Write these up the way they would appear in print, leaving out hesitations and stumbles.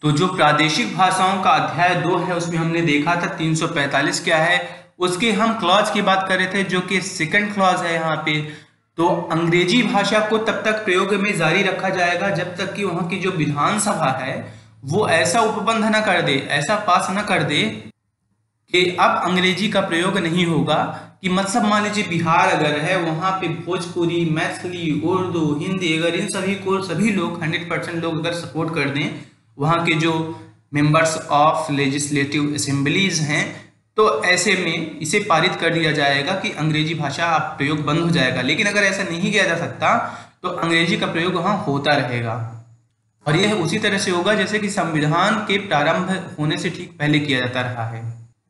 तो जो प्रादेशिक भाषाओं का अध्याय 2 है उसमें हमने देखा था 345 क्या है, उसके हम क्लॉज की बात कर रहे थे जो कि सेकंड क्लॉज है यहाँ पे। तो अंग्रेजी भाषा को तब तक प्रयोग में जारी रखा जाएगा जब तक कि वहाँ की जो विधानसभा है वो ऐसा उपबंध न कर दे, ऐसा पास न कर दे कि अब अंग्रेजी का प्रयोग नहीं होगा। कि मतलब मान लीजिए बिहार अगर है, वहाँ पे भोजपुरी, मैथिली, उर्दू, हिंदी, अगर इन सभी को सभी लोग 100% लोग अगर सपोर्ट कर दें, वहाँ के जो मेंबर्स ऑफ लेजिस्लेटिव असेंबलीज हैं, तो ऐसे में इसे पारित कर दिया जाएगा कि अंग्रेजी भाषा अब प्रयोग बंद हो जाएगा। लेकिन अगर ऐसा नहीं किया जा सकता तो अंग्रेजी का प्रयोग वहाँ होता रहेगा, और यह उसी तरह से होगा जैसे कि संविधान के प्रारंभ होने से ठीक पहले किया जाता रहा है।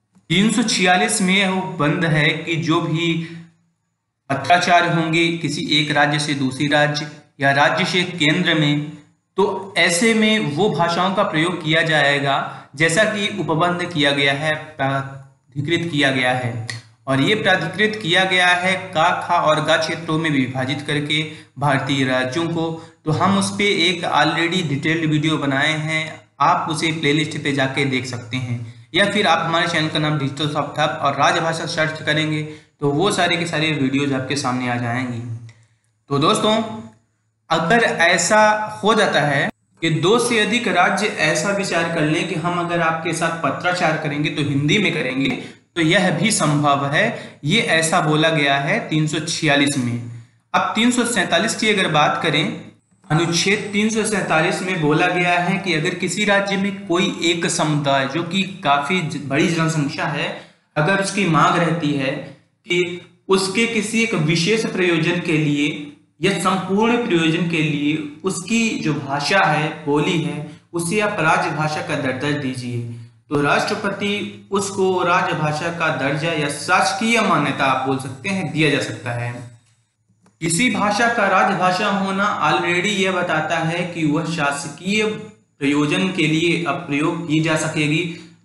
346 में यह बंद है कि जो भी पत्राचार होंगे किसी एक राज्य से दूसरी राज्य या राज्य से केंद्र में, तो ऐसे में वो भाषाओं का प्रयोग किया जाएगा जैसा कि उपबंध किया गया है, प्राधिकृत किया गया है। और ये प्राधिकृत किया गया है का, खा और गा क्षेत्रों में विभाजित करके भारतीय राज्यों को। तो हम उस पर एक ऑलरेडी डिटेल्ड वीडियो बनाए हैं, आप उसे प्लेलिस्ट पे जाके देख सकते हैं, या फिर आप हमारे चैनल का नाम डिजिटल सॉफ्ट हब और राजभाषा सर्च करेंगे तो वो सारे के सारे वीडियोज आपके सामने आ जाएंगी। तो दोस्तों, अगर ऐसा हो जाता है कि 2 से अधिक राज्य ऐसा विचार कर लें कि हम अगर आपके साथ पत्राचार करेंगे तो हिंदी में करेंगे, तो यह भी संभव है। ये ऐसा बोला गया है 346 में। अब 347 की अगर बात करें, अनुच्छेद 347 में बोला गया है कि अगर किसी राज्य में कोई एक समुदाय जो कि काफी बड़ी जनसंख्या है, अगर उसकी मांग रहती है कि उसके किसी एक विशेष प्रयोजन के लिए या संपूर्ण प्रयोजन के लिए उसकी जो भाषा है, बोली है, उसे आप राजभाषा का दर्जा दीजिए, तो राष्ट्रपति उसको राजभाषा का दर्जा या शासकीय मान्यता आप बोल सकते हैं दिया जा सकता है। किसी भाषा का राजभाषा होना ऑलरेडी यह बताता है कि वह शासकीय प्रयोजन के लिए अब प्रयोग की जा सकेगी,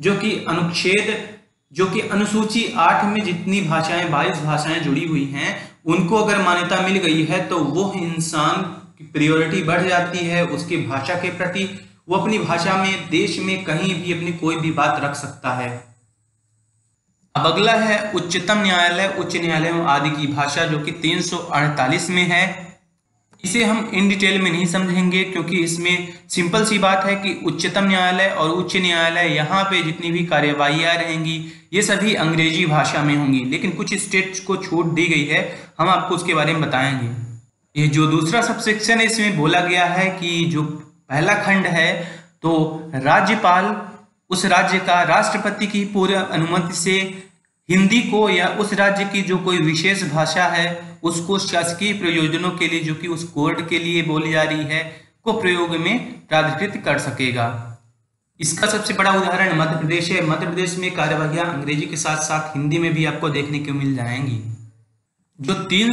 जो कि अनुसूची 8 में जितनी भाषाएं 22 भाषाएं जुड़ी हुई हैं उनको अगर मान्यता मिल गई है तो वो इंसान की प्रायोरिटी बढ़ जाती है उसकी भाषा के प्रति। वो अपनी भाषा में देश में कहीं भी अपनी कोई भी बात रख सकता है। अब अगला है उच्चतम न्यायालय, उच्च न्यायालयों आदि की भाषा, जो कि 348 में है। इसे हम इन डिटेल में नहीं समझेंगे क्योंकि इसमें सिंपल सी बात है कि उच्चतम न्यायालय और उच्च न्यायालय यहाँ पे जितनी भी कार्यवाहियाँ रहेंगी ये सभी अंग्रेजी भाषा में होंगी, लेकिन कुछ स्टेट्स को छूट दी गई है, हम आपको उसके बारे में बताएंगे। ये जो दूसरा सबसेक्शन है इसमें बोला गया है कि जो पहला खंड है, तो राज्यपाल उस राज्य का राष्ट्रपति की पूर्व अनुमति से हिंदी को या उस राज्य की जो कोई विशेष भाषा है उसको शासकीय प्रयोजनों के लिए, जो कि उस कोड के लिए बोली जा रही है, को प्रयोग में प्राधिकृत कर सकेगा। इसका सबसे बड़ा उदाहरण मध्य प्रदेश है। मध्य प्रदेश में कार्यवाहियां अंग्रेजी के साथ साथ हिंदी में भी आपको देखने को मिल जाएंगी। जो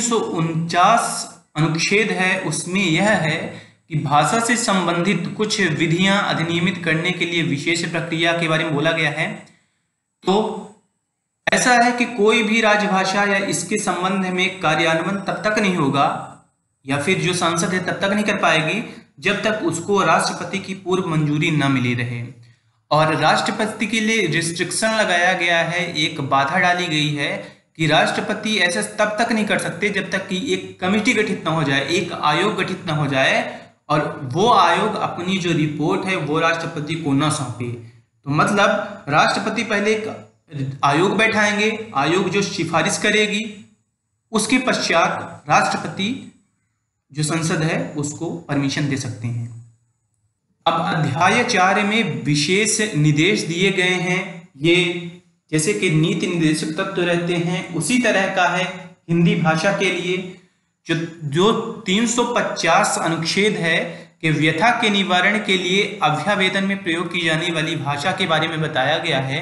349 अनुच्छेद है उसमें यह है कि भाषा से संबंधित कुछ विधियां अधिनियमित करने के लिए विशेष प्रक्रिया के बारे में बोला गया है। तो ऐसा है कि कोई भी राजभाषा या इसके संबंध में कार्यान्वयन तब तक नहीं होगा या फिर जो संसद है तब तक नहीं कर पाएगी जब तक उसको राष्ट्रपति की पूर्व मंजूरी न मिली रहे। और राष्ट्रपति के लिए रिस्ट्रिक्शन लगाया गया है, एक बाधा डाली गई है कि राष्ट्रपति ऐसा तब तक नहीं कर सकते जब तक कि एक कमेटी गठित न हो जाए, एक आयोग गठित न हो जाए और वो आयोग अपनी जो रिपोर्ट है वो राष्ट्रपति को न सौंपे। तो मतलब राष्ट्रपति पहले एक आयोग बैठाएंगे, आयोग जो सिफारिश करेगी, उसके पश्चात राष्ट्रपति जो संसद है उसको परमिशन दे सकते हैं। अब अध्याय 4 में विशेष निर्देश दिए गए हैं। ये जैसे कि नीति निर्देशक तत्व रहते हैं उसी तरह का है हिंदी भाषा के लिए। जो 350 अनुच्छेद है कि व्यथा के निवारण के लिए अभ्यावेदन में प्रयोग की जाने वाली भाषा के बारे में बताया गया है।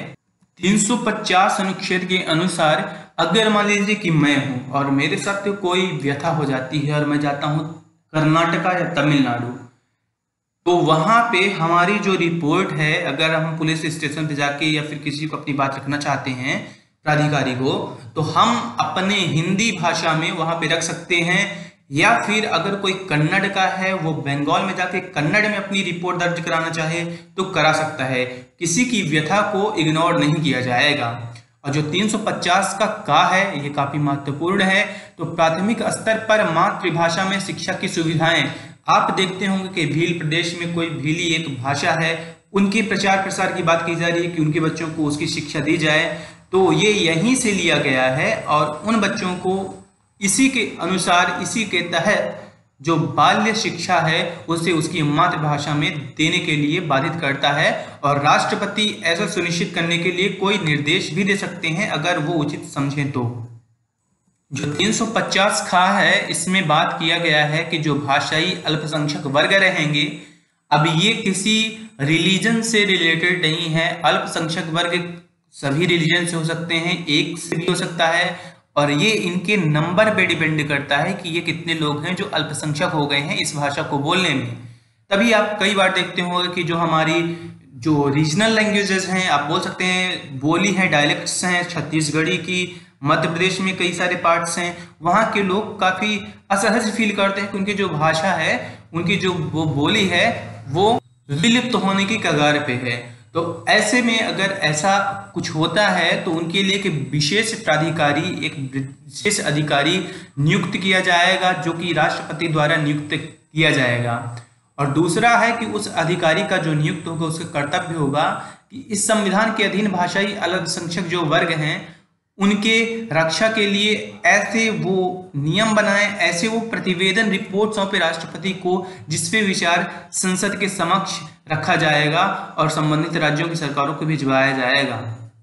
350 अनुच्छेद के अनुसार अगर मान लीजिए कि मैं हूं और मेरे साथ कोई व्यथा हो जाती है और मैं जाता हूं कर्नाटका या तमिलनाडु, तो वहां पे हमारी जो रिपोर्ट है, अगर हम पुलिस स्टेशन पे जाके या फिर किसी को अपनी बात रखना चाहते हैं प्राधिकारी को, तो हम अपने हिंदी भाषा में वहां पे रख सकते हैं या फिर अगर कोई कन्नड़ का है वो बंगाल में जाके कन्नड़ में अपनी रिपोर्ट दर्ज कराना चाहे तो करा सकता है, किसी की व्यथा को इग्नोर नहीं किया जाएगा। और जो 350 का है ये काफी महत्वपूर्ण है। तो प्राथमिक स्तर पर मातृभाषा में शिक्षा की सुविधाएं, आप देखते होंगे कि भील प्रदेश में कोई भीली एक भाषा है, उनके प्रचार प्रसार की बात की जा रही है कि उनके बच्चों को उसकी शिक्षा दी जाए, तो ये यहीं से लिया गया है और उन बच्चों को इसी के अनुसार, इसी के तहत जो बाल्य शिक्षा है उसे उसकी मातृभाषा में देने के लिए बाधित करता है। और राष्ट्रपति ऐसा सुनिश्चित करने के लिए कोई निर्देश भी दे सकते हैं अगर वो उचित समझें तो। जो 350 खा है इसमें बात किया गया है कि जो भाषाई अल्पसंख्यक वर्ग रहेंगे, अब ये किसी रिलीजन से रिलेटेड नहीं है। अल्पसंख्यक वर्ग सभी रिलीजन से हो सकते हैं, एक से भी हो सकता है, और ये इनके नंबर पे डिपेंड करता है कि ये कितने लोग हैं जो अल्पसंख्यक हो गए हैं इस भाषा को बोलने में। तभी आप कई बार देखते होंगे कि जो हमारी जो रीजनल लैंग्वेजेस हैं, आप बोल सकते हैं बोली है, डायलेक्ट्स हैं, छत्तीसगढ़ी की, मध्य प्रदेश में कई सारे पार्ट्स हैं, वहाँ के लोग काफी असहज फील करते हैं कि उनकी जो भाषा है, उनकी जो वो बोली है वो विलुप्त होने की कगार पे है। तो ऐसे में अगर ऐसा कुछ होता है तो उनके लिए एक विशेष प्राधिकारी, एक विशेष अधिकारी नियुक्त किया जाएगा जो कि राष्ट्रपति द्वारा नियुक्त किया जाएगा। और दूसरा है कि उस अधिकारी का जो नियुक्त होगा उसका कर्तव्य होगा कि इस संविधान के अधीन भाषाई अल्पसंख्यक जो वर्ग हैं उनके रक्षा के लिए ऐसे वो नियम बनाएं, ऐसे वो प्रतिवेदन रिपोर्ट सौंपे राष्ट्रपति को जिसपे विचार संसद के समक्ष रखा जाएगा और संबंधित राज्यों की सरकारों को भिजवाया जाएगा।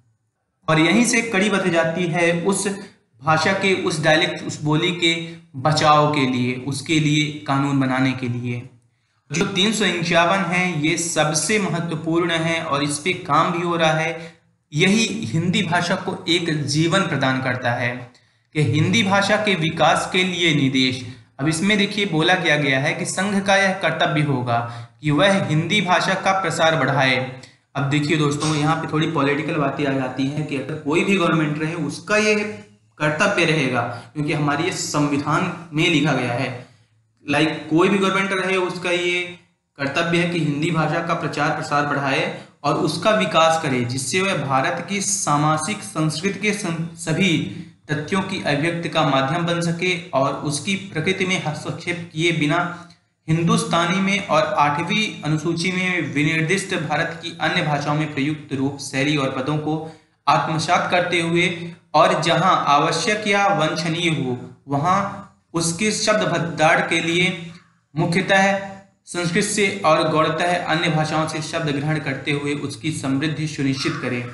और यहीं से कड़ी बंध जाती है उस भाषा के, उस डायलेक्ट, उस बोली के बचाव के लिए, उसके लिए कानून बनाने के लिए। जो 351 है ये सबसे महत्वपूर्ण है और इस पे काम भी हो रहा है। यही हिंदी भाषा को एक जीवन प्रदान करता है कि हिंदी भाषा के विकास के लिए निर्देश। अब इसमें देखिए बोला क्या गया है कि संघ का यह कर्तव्य होगा कि वह हिंदी भाषा का प्रसार बढ़ाए। अब देखिए दोस्तों, यहाँ पे थोड़ी पॉलिटिकल बातें आ जाती हैं कि अगर कोई भी गवर्नमेंट रहे उसका ये कर्तव्य रहेगा, क्योंकि हमारी ये संविधान में लिखा गया है, कोई भी गवर्नमेंट रहे उसका ये कर्तव्य है कि हिंदी भाषा का प्रचार प्रसार बढ़ाए और उसका विकास करे, जिससे वह भारत की सामाजिक संस्कृति के सभी तथ्यों की अभिव्यक्ति का माध्यम बन सके और उसकी प्रकृति में हस्तक्षेप किए बिना हिंदुस्तानी में और 8वीं अनुसूची में विनिर्दिष्ट भारत की अन्य भाषाओं में प्रयुक्त रूप, शैली और पदों को आत्मसात करते हुए और जहां आवश्यक या वांछनीय हो वहां उसके शब्द भंडार के लिए मुख्यतः संस्कृत से और गौरतः अन्य भाषाओं से शब्द ग्रहण करते हुए उसकी समृद्धि सुनिश्चित करें।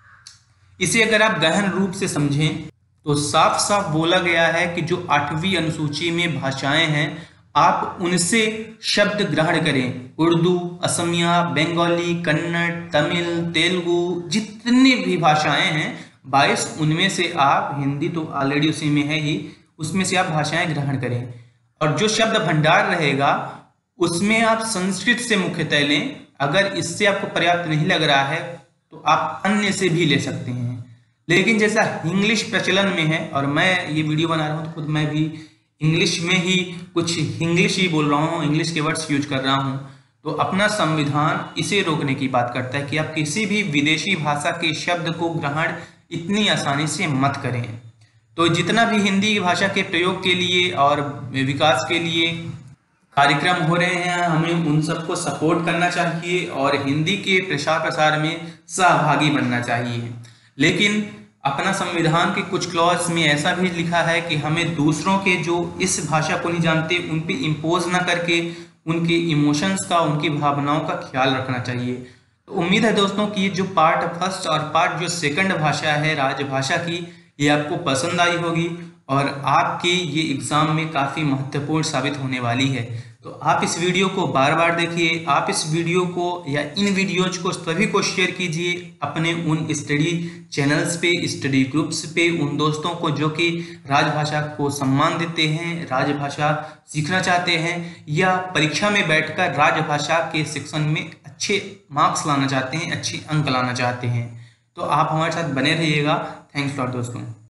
इसे अगर आप गहन रूप से समझें तो साफ साफ बोला गया है कि जो 8वीं अनुसूची में भाषाएं हैं आप उनसे शब्द ग्रहण करें। उर्दू, असमिया, बंगाली, कन्नड़, तमिल, तेलुगु, जितनी भी भाषाएं हैं 22, उनमें से आप, हिंदी तो ऑलरेडी उसी में है ही, उसमें से आप भाषाएं ग्रहण करें। और जो शब्द भंडार रहेगा उसमें आप संस्कृत से मुख्यतः लें। अगर इससे आपको पर्याप्त नहीं लग रहा है तो आप अन्य से भी ले सकते हैं। लेकिन जैसा इंग्लिश प्रचलन में है, और मैं ये वीडियो बना रहा हूँ तो खुद मैं भी इंग्लिश में ही कुछ इंग्लिश ही बोल रहा हूँ, इंग्लिश के वर्ड्स यूज कर रहा हूँ, तो अपना संविधान इसे रोकने की बात करता है कि आप किसी भी विदेशी भाषा के शब्द को ग्रहण इतनी आसानी से मत करें। तो जितना भी हिंदी भाषा के प्रयोग के लिए और विकास के लिए कार्यक्रम हो रहे हैं हमें उन सबको सपोर्ट करना चाहिए और हिंदी के प्रसार प्रसार में सहभागी बनना चाहिए। लेकिन अपना संविधान के कुछ क्लॉज में ऐसा भी लिखा है कि हमें दूसरों के जो इस भाषा को नहीं जानते उन पे इम्पोज ना करके उनके इमोशंस का, उनकी भावनाओं का ख्याल रखना चाहिए। तो उम्मीद है दोस्तों कि ये जो पार्ट फर्स्ट और पार्ट जो सेकंड भाषा है राजभाषा की, ये आपको पसंद आई होगी और आपके ये एग्जाम में काफ़ी महत्वपूर्ण साबित होने वाली है। तो आप इस वीडियो को बार बार देखिए, आप इस वीडियो को या इन वीडियोज को सभी को शेयर कीजिए अपने उन स्टडी चैनल्स पे, स्टडी ग्रुप्स पे, उन दोस्तों को जो कि राजभाषा को सम्मान देते हैं, राजभाषा सीखना चाहते हैं या परीक्षा में बैठकर राजभाषा के सेक्शन में अच्छे मार्क्स लाना चाहते हैं, अच्छे अंक लाना चाहते हैं। तो आप हमारे साथ बने रहिएगा। थैंक्स लॉट दोस्तों।